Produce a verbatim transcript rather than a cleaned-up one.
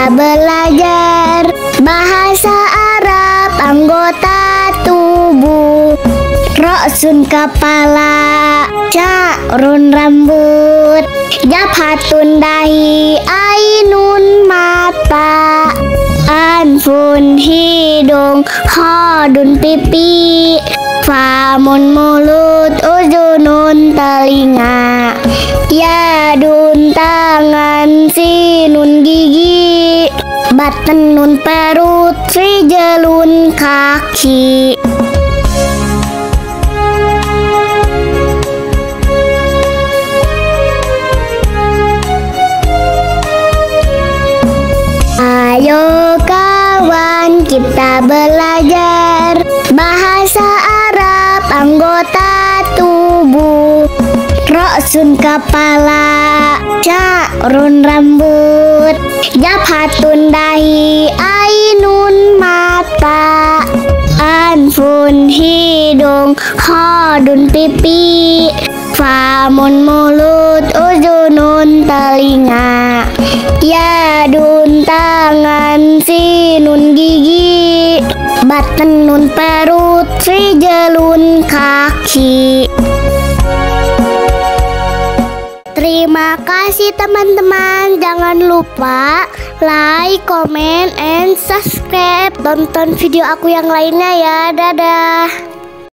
kita belajar bahasa Arab anggota tubuh. Roksun kepala, Sya'run rambut, Jabhatun dahi, Ainun mata, Anfun hidung, Khodun pipi, Famun mulut, Uzunun telinga, Yadun tangan, Sinun gigi, Batnun perut, Rijlun kaki. Ayo kawan, kita belajar bahasa Arab anggota tubuh. Roksun kepala, Sya'run rambut, Jabhatun dahi, Ainun mata, Anfun hidung, Khodun pipi, Famun mulut, Uzunun telinga, Yadun tangan, Sinun gigi, Batnun perut, Rijlun kaki. Terima kasih teman-teman. Jangan lupa like, comment, and subscribe. Tonton video aku yang lainnya ya. Dadah.